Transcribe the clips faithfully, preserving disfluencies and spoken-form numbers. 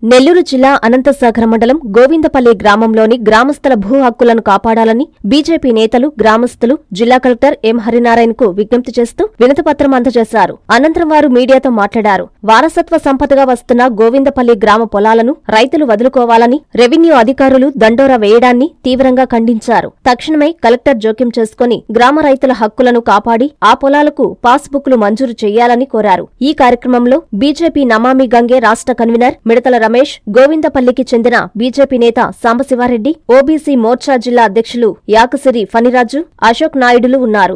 నెల్లూరు జిల్లా అనంతసాగర మండలం గోవిందపల్లి గ్రామంలోని గ్రామస్తుల భూ హక్కులను కాపాడాలని బీజేపీ నేతలు గ్రామస్తులు జిల్లా కలెక్టర్ ఎం హరినారాయణకు విజ్ఞప్తి చేస్తూ వినతిపత్రం అందజేశారు. అనంతరం వారు మీడియాతో మాట్లాడారు. వారసత్వ సంపదగా వస్తున్న గోవిందపల్లి గ్రామ పొలాలను రైతులు వదులుకోవాలని రెవెన్యూ అధికారులు దండోరా వేయడాన్ని తీవ్రంగా ఖండించారు. తక్షణమే కలెక్టర్ జోక్యం చేసుకుని గ్రామ రైతుల హక్కులను కాపాడి ఆ పొలాలకు పాస్ బుక్లు మంజూరు చేయాలని కోరారు. ఈ కార్యక్రమంలో బీజేపీ నమామి గంగే రాష్ట్ర కన్వీనర్ మిడతల రమేష్, గోవిందపల్లికి చెందిన బీజేపీ నేత సాంబశివారెడ్డి, ఓబీసీ మోర్చా జిల్లా అధ్యక్షులు యాకసిరి ఫణిరాజు, అశోక్ నాయుడులు ఉన్నారు.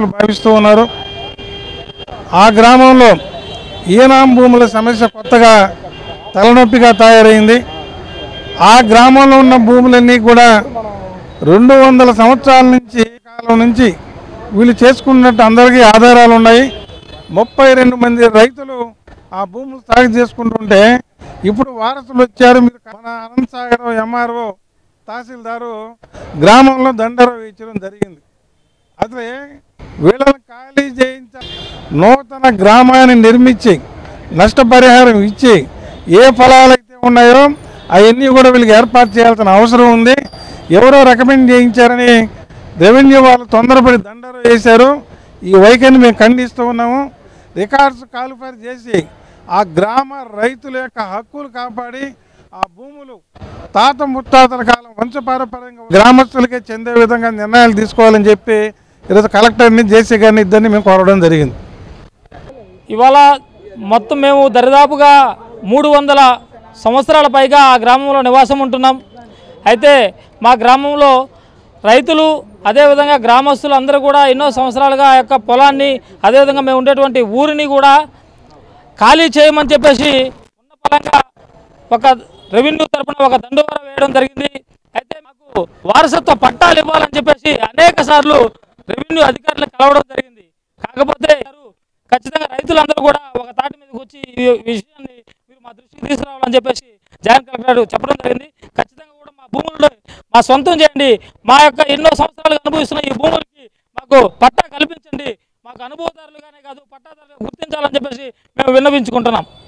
ఆ గ్రామంలో ఈనాం భూముల సమస్య కొత్తగా తలనొప్పిగా తయారైంది. ఆ గ్రామంలో ఉన్న భూములన్నీ కూడా రెండు వందల సంవత్సరాల నుంచి కాలం నుంచి వీళ్ళు చేసుకున్నట్టు అందరికీ ఆధారాలు ఉన్నాయి. ముప్పై రెండు మంది రైతులు ఆ భూములు సాగు చేసుకుంటుంటే ఇప్పుడు వారసులు వచ్చారు. మీరు మన అనంతసాగర్ ఎంఆర్ఓ తహసీల్దారు గ్రామంలో దండర వేయించడం జరిగింది. అదే వీళ్ళని ఖాళీ చేయించ నూతన గ్రామాన్ని నిర్మించి నష్టపరిహారం ఇచ్చి ఏ ఫలాలైతే ఉన్నాయో అవన్నీ కూడా వీళ్ళకి ఏర్పాటు చేయాల్సిన అవసరం ఉంది. ఎవరో రికమెండ్ చేయించారని రెవెన్యూ వాళ్ళు తొందరపడి దండర వేశారు. ఈ వైఖరిని మేము ఖండిస్తూ ఉన్నాము. రికార్డ్స్ క్వాలిఫై చేసి ఆ గ్రామ రైతుల యొక్క హక్కులు కాపాడి ఆ భూములు తాత ముత్తాతల కాలం వంశపారపర్యంగా గ్రామస్తులకే చెందే విధంగా నిర్ణయాలు తీసుకోవాలని చెప్పి ఈరోజు కలెక్టర్ని జేసీ గారిని ఇద్దరిని మేము కోరడం జరిగింది. ఇవాళ మొత్తం మేము దరిదాపుగా మూడు వందల సంవత్సరాల పైగా ఆ గ్రామంలో నివాసం ఉంటున్నాం. అయితే మా గ్రామంలో రైతులు అదేవిధంగా గ్రామస్తులు అందరూ కూడా ఎన్నో సంవత్సరాలుగా ఆ యొక్క పొలాన్ని అదేవిధంగా మేము ఉండేటువంటి ఊరిని కూడా ఖాళీ చేయమని చెప్పేసి ఉన్న పరంగా ఒక రెవెన్యూ తరఫున ఒక దండోరా వేయడం జరిగింది. అయితే మాకు వారసత్వ పట్టాలు ఇవ్వాలని చెప్పేసి అనేక సార్లు రెవెన్యూ అధికారులను కలవడం జరిగింది. కాకపోతే ఖచ్చితంగా రైతులందరూ కూడా ఒక తాటి మీదకి వచ్చి ఈ విషయాన్ని మీరు మా దృష్టికి తీసుకురావాలని చెప్పేసి జాయింట్ కలెక్టర్ చెప్పడం జరిగింది. ఖచ్చితంగా కూడా మా భూములను మా సొంతం చేయండి, మా యొక్క ఎన్నో సంవత్సరాలుగా అనుభవిస్తున్న ఈ భూములకి మాకు పట్టా కల్పించండి, మాకు అనుభవదారులుగానే కాదు పట్టాదారులుగా గుర్తించాలని చెప్పేసి మేము విన్నవించుకుంటున్నాం.